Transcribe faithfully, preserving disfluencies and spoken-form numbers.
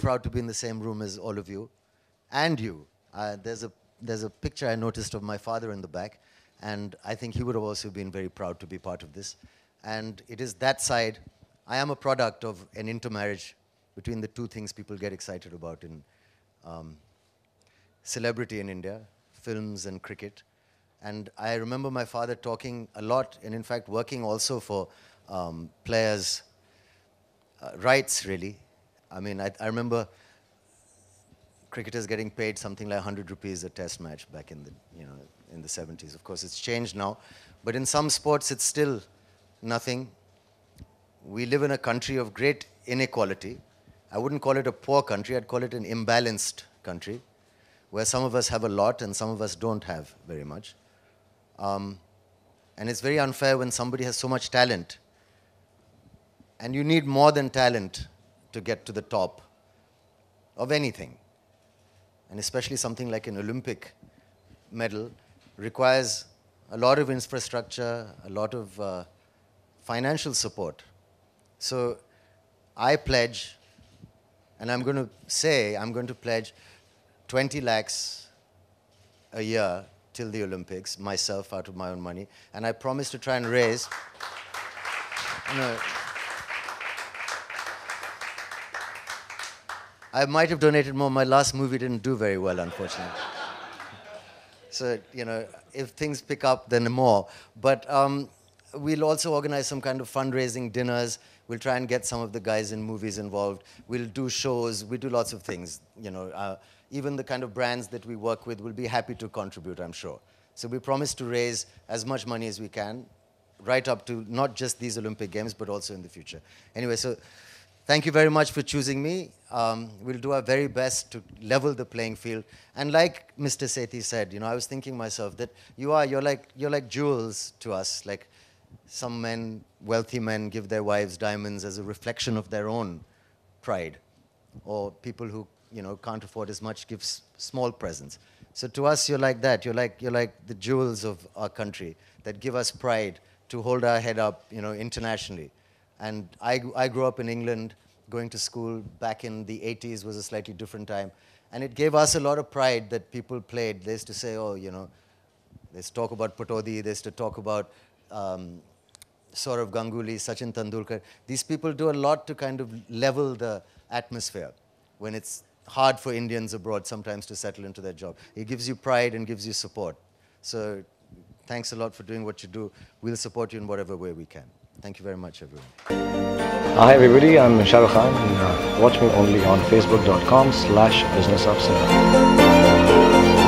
proud to be in the same room as all of you, and you. Uh, there's a there's a picture I noticed of my father in the back, and I think he would have also been very proud to be part of this. And it is that side. I am a product of an intermarriage between the two things people get excited about in um, celebrity in India, films and cricket. And I remember my father talking a lot, and in fact working also for um, players' uh, rights, really. I mean, I, I remember cricketers getting paid something like one hundred rupees a test match back in the, you know, in the seventies. Of course, it's changed now. But in some sports, it's still nothing. We live in a country of great inequality. I wouldn't call it a poor country. I'd call it an imbalanced country, where some of us have a lot and some of us don't have very much. Um, and it's very unfair when somebody has so much talent. And you need more than talent to get to the top of anything. And especially something like an Olympic medal requires a lot of infrastructure, a lot of uh, financial support. So I pledge, and I'm going to say, I'm going to pledge twenty lakhs a year till the Olympics, myself, out of my own money. And I promise to try and raise, you know, I might have donated more. My last movie didn't do very well, unfortunately. So, you know, if things pick up, then more. But um, we'll also organize some kind of fundraising dinners. We'll try and get some of the guys in movies involved. We'll do shows. We do lots of things. You know, uh, even the kind of brands that we work with will be happy to contribute, I'm sure. So we promise to raise as much money as we can, right up to not just these Olympic Games, but also in the future. Anyway, so thank you very much for choosing me. Um, we'll do our very best to level the playing field. And like Mister Sethi said, you know, I was thinking myself that you are, you're like, you're like jewels to us. Like some men, wealthy men, give their wives diamonds as a reflection of their own pride. Or people who, you know, can't afford as much give s small presents. So to us, you're like that. You're like, you're like the jewels of our country that give us pride to hold our head up, you know, internationally. And I, I grew up in England, going to school back in the eighties was a slightly different time. And it gave us a lot of pride that people played. They used to say, oh, you know, they used to talk about Pataudi, they used to talk about um, Saurav Ganguly, Sachin Tendulkar. These people do a lot to kind of level the atmosphere when it's hard for Indians abroad sometimes to settle into their job. It gives you pride and gives you support. So thanks a lot for doing what you do. We'll support you in whatever way we can. Thank you very much, everyone. Hi, everybody. I'm Shah Rukh Khan. And, uh, watch me only on facebook dot com slash business of cinema.